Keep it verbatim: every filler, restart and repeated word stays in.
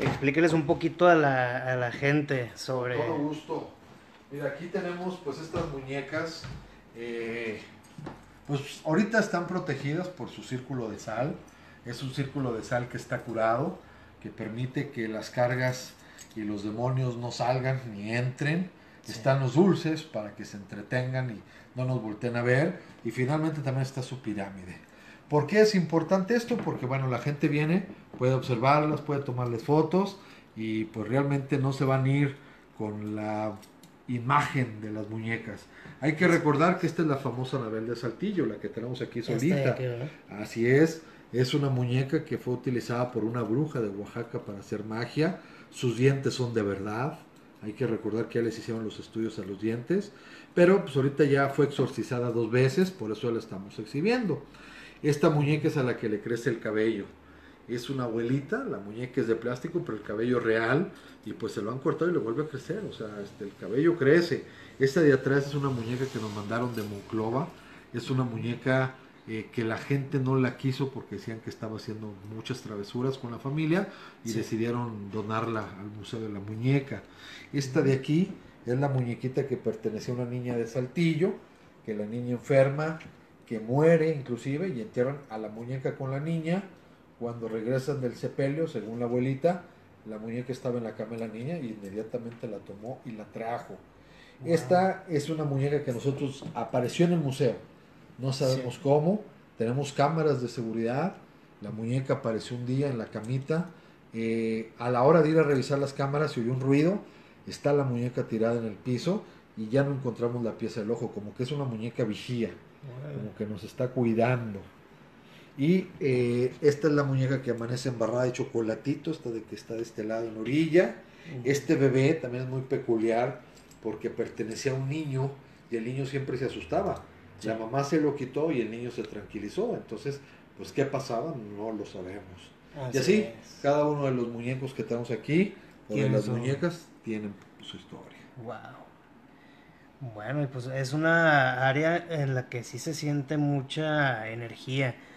explíqueles un poquito a la, a la gente Con sobre... todo gusto. Mira, aquí tenemos pues estas muñecas. eh, pues ahorita están protegidas por su círculo de sal. Es un círculo de sal que está curado, que permite que las cargas y los demonios no salgan ni entren. Sí. Están los dulces para que se entretengan y no nos volteen a ver. Y finalmente también está su pirámide. ¿Por qué es importante esto? Porque bueno, la gente viene, puede observarlas, puede tomarles fotos y pues realmente no se van a ir con la imagen de las muñecas. Hay que recordar que esta es la famosa Anabel de Saltillo, la que tenemos aquí Esta de solita. aquí, ¿verdad? Así es, es una muñeca que fue utilizada por una bruja de Oaxaca para hacer magia. Sus dientes son de verdad. Hay que recordar que ya les hicieron los estudios a los dientes. Pero pues ahorita ya fue exorcizada dos veces, por eso la estamos exhibiendo. Esta muñeca es a la que le crece el cabello. Es una abuelita, la muñeca es de plástico, pero el cabello real, y pues se lo han cortado y le vuelve a crecer, o sea, este, el cabello crece. Esta de atrás es una muñeca que nos mandaron de Monclova, es una muñeca eh, que la gente no la quiso porque decían que estaba haciendo muchas travesuras con la familia y Sí. decidieron donarla al Museo de la Muñeca. Esta de aquí es la muñequita que pertenecía a una niña de Saltillo, que la niña enferma, que muere inclusive, y entierran a la muñeca con la niña. Cuando regresan del sepelio, según la abuelita, la muñeca estaba en la cama de la niña y inmediatamente la tomó y la trajo. Wow. Esta es una muñeca que nosotros apareció en el museo. No sabemos Sí. cómo. Tenemos cámaras de seguridad. La muñeca apareció un día en la camita. Eh, a la hora de ir a revisar las cámaras se oyó un ruido. Está la muñeca tirada en el piso y ya no encontramos la pieza del ojo. Como que es una muñeca vigía. Órale. Como que nos está cuidando. Y eh, esta es la muñeca que amanece embarrada de chocolatito, esta de que está de este lado en orilla. Este bebé también es muy peculiar porque pertenecía a un niño y el niño siempre se asustaba. Sí. La mamá se lo quitó y el niño se tranquilizó. Entonces, pues, ¿qué pasaba? No lo sabemos. Así Y así, es. cada uno de los muñecos que tenemos aquí, o de Tiene las su... muñecas, tienen su historia. Wow. Bueno, y pues es una área en la que sí se siente mucha energía.